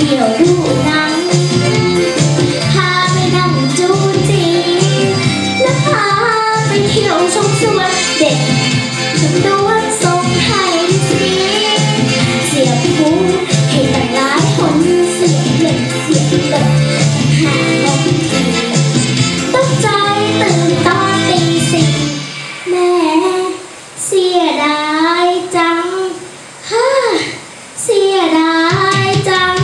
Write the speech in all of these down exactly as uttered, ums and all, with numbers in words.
ที่ยวดูหนังพาไปนั่งจูจีและพาไปเที่ยวชมสวนเด็กจำนวนส่งให้สีเสียบหูให้ตั้งหลายคนเสียบเล็กเสียบเล็กหาลมทีตกใจตื่นตอนตีสี่แม่เสียดายจังฮ่าเสียดายจัง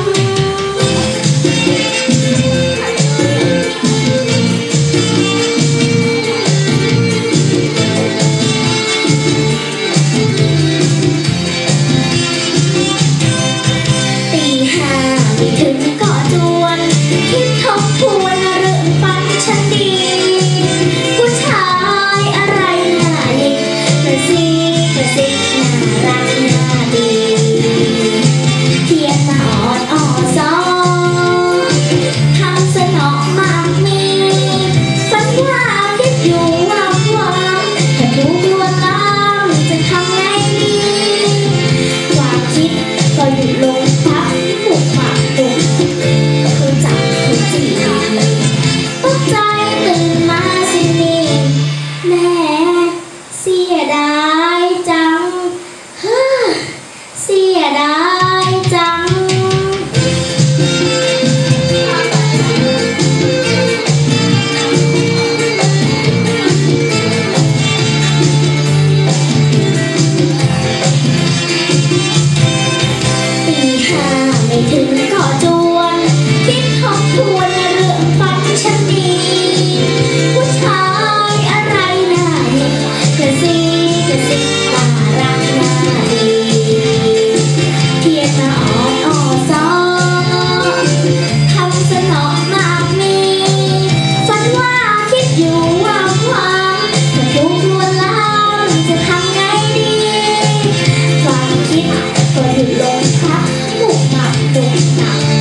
ตีห้าไม่ถึงก็จวนคิดทบทวนเรื่องฝันฉันดีผู้ชายอะไรน่าเด็กกระซิบกระซิบน่ารักน่าดีเทียนมาอ่อนอ่อซอทำสนอมากมีฝันว่าคิดอยู่ว่าว่าถ้าถูกลวนลามจะทำไงดีความคิดก็หยุดลงพักผูกปากตุกก็คือจับถูกจีตกใจตื่นมาสินี่แม่เสียดายจังฮ่าเสียดายจังตีห้าไม่ถึงก็จวนคิดทบทวนเรื่องฝันฉันดีผู้ชายอะไรน่าเด็กกระซิบกระซิบน่ารักน่าดีเทียนมาอ่อนอ่อซอทำสนอมากมีฝันว่าคิดอยู่ว่าความถ้าถูกลวนลามจะทำไงดีความคิดก็หยุดลงพักหมุกหมักตุกหนัก